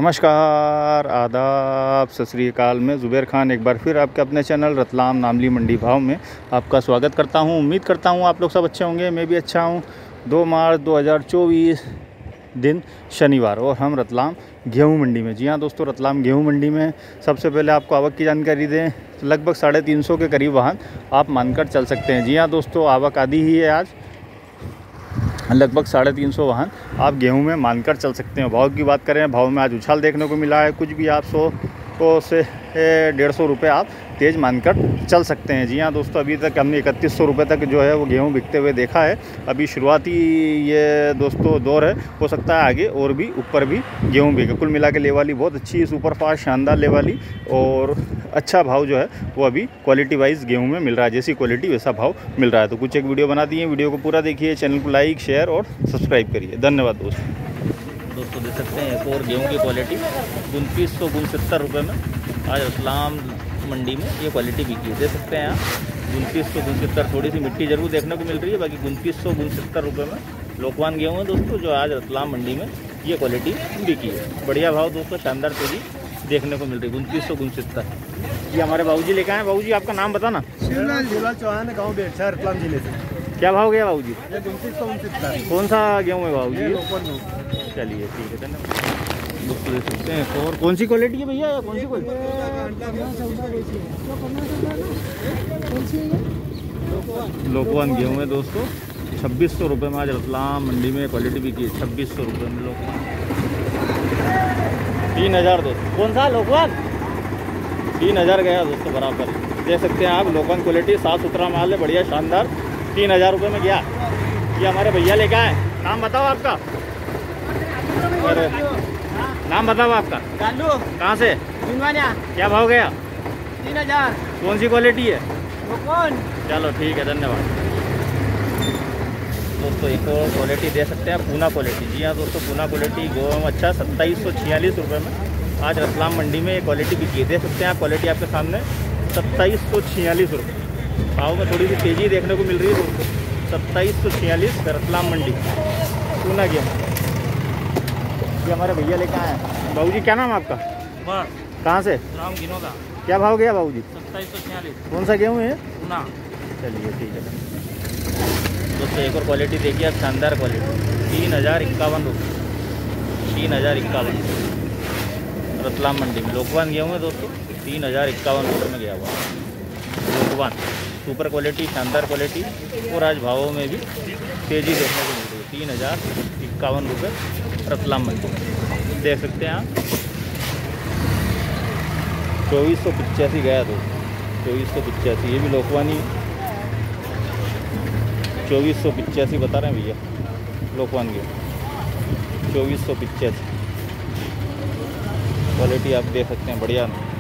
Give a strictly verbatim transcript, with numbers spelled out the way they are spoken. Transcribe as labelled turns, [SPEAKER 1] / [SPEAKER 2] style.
[SPEAKER 1] नमस्कार, आदाब, सत श्री अकाल। मैं ज़ुबैर खान एक बार फिर आपके अपने चैनल रतलाम नामली मंडी भाव में आपका स्वागत करता हूं। उम्मीद करता हूं आप लोग सब अच्छे होंगे, मैं भी अच्छा हूं। दो मार्च दो हज़ार चौबीस दिन शनिवार और हम रतलाम गेहूं मंडी में। जी हाँ दोस्तों, रतलाम गेहूं मंडी में सबसे पहले आपको आवक की जानकारी दें तो लगभग साढ़े तीन सौ के करीब वाहन आप मानकर चल सकते हैं। जी हाँ दोस्तों, आवक आधी ही है आज, लगभग साढ़े तीन सौ वाहन आप गेहूं में मानकर चल सकते हैं। भाव की बात करें, भाव में आज उछाल देखने को मिला है। कुछ भी आप सौ को से डेढ़ सौ रुपये आप तेज़ मानकर चल सकते हैं। जी हाँ दोस्तों, अभी तक हमने इकतीस सौ रुपये तक जो है वो गेहूं बिकते हुए देखा है। अभी शुरुआती ये दोस्तों दौर है, हो सकता है आगे और भी ऊपर भी गेहूं बिके। कुल मिला के लेवाली बहुत अच्छी, सुपर फास्ट शानदार लेवाली और अच्छा भाव जो है वो अभी क्वालिटी वाइज गेहूं में मिल रहा है। जैसी क्वालिटी वैसा भाव मिल रहा है। तो कुछ एक वीडियो बना दिए, वीडियो को पूरा देखिए, चैनल को लाइक शेयर और सब्सक्राइब करिए। धन्यवाद दोस्तों। दोस्तों देख सकते हैं एक और गेहूं की क्वालिटी उनतीस सौ उनसत्तर रुपये में आज रतलाम मंडी में ये क्वालिटी बिकी है। देख सकते हैं आप उनतीस सौ उनसत्तर, थोड़ी सी मिट्टी जरूर देखने को मिल रही है, बाकी उनतीस सौ उनसत्तर रुपये में लोकवान गेहूँ है दोस्तों, जो आज रतलाम मंडी में ये क्वालिटी बिकी है। बढ़िया भाव दोस्तों, शानदार तेजी देखने को मिल रही है। उनतीस सौ उनसत्तर ये हमारे बाबूजी लेकर आए। बाबूजी आपका नाम बताना।
[SPEAKER 2] शिवलाल शिवलाल चौहान, गाँव बेरछा, रतलाम जिले से।
[SPEAKER 1] क्या भाव गया बाबूजी?
[SPEAKER 2] उनतीस सौ उनसत्तर।
[SPEAKER 1] कौन सा गेहूँ है बाबूजी?
[SPEAKER 2] लोकवान।
[SPEAKER 1] चलिए ठीक है, धन्यवाद। दोस्तों देख सकते हैं और कौन सी क्वालिटी है भैया, कौन सी क्वालिटी? लोकवान गेहूँ है दोस्तों, छब्बीस सौ रुपये में आज रतलाम मंडी में क्वालिटी बिकी है। छब्बीस सौ रुपये में लोकवान, तीन हज़ार दोस्तों। कौन सा लोकवान? तीन हज़ार गया दोस्तों बराबर। देख सकते हैं आप, लोकवान क्वालिटी साफ सुथरा माल है, बढ़िया शानदार, तीन हज़ार रुपये में गया। ये हमारे भैया लेकर आए। नाम बताओ आपका। अरे नाम बताओ आपका।
[SPEAKER 2] कालू।
[SPEAKER 1] कहाँ से? क्या भाव गया?
[SPEAKER 2] तीन हजार।
[SPEAKER 1] कौन सी क्वालिटी है?
[SPEAKER 2] कौन?
[SPEAKER 1] चलो ठीक है, धन्यवाद दोस्तों। एक और क्वालिटी दे सकते हैं, पूना क्वालिटी। जी हाँ दोस्तों, पूना क्वालिटी गेहूँ अच्छा सत्ताईस सौ छियालीस रुपये में आज रतलाम मंडी में क्वालिटी बिकी। दे सकते हैं आप, क्वालिटी आपके सामने सत्ताईस सौ छियालीस रुपये। भाव में थोड़ी सी तेज़ी देखने को मिल रही है दोस्तों। सत्ताईस सौ छियालीस रतलाम मंडी पूना गेहूँ। ये हमारे भैया लेकर आए हैं। बाबूजी क्या नाम आपका? कहाँ से?
[SPEAKER 2] राम गिनोदा।
[SPEAKER 1] क्या भाव गया बाबूजी?
[SPEAKER 2] सत्ताईस सौ छियालीस।
[SPEAKER 1] कौन सा गेहूँ है?
[SPEAKER 2] पूना।
[SPEAKER 1] चलिए ठीक है दोस्तों। एक और क्वालिटी देखिए आप, शानदार क्वालिटी, तीन हज़ार इक्यावन रुपये तीन हज़ार इक्यावन रतलाम मंडी में लोकवान गेहूँ है दोस्तों। तीन हज़ार इक्यावन रुपये में गया हुआ लोकवान, सुपर क्वालिटी, शानदार क्वालिटी और आज भावों में भी तेज़ी देखने को मिल रही है। तीन हज़ार इक्यावन रुपये रतलाम मंडी में देख सकते हैं आप। चौबीस सौ पचासी गया दोस्तों, चौबीस सौ पचासी, ये भी लोकवानी चौबीस सौ पचासी बता रहे हैं भैया लोकवान गेहूँ। चौबीस सौ पचासी क्वालिटी आप देख सकते हैं, बढ़िया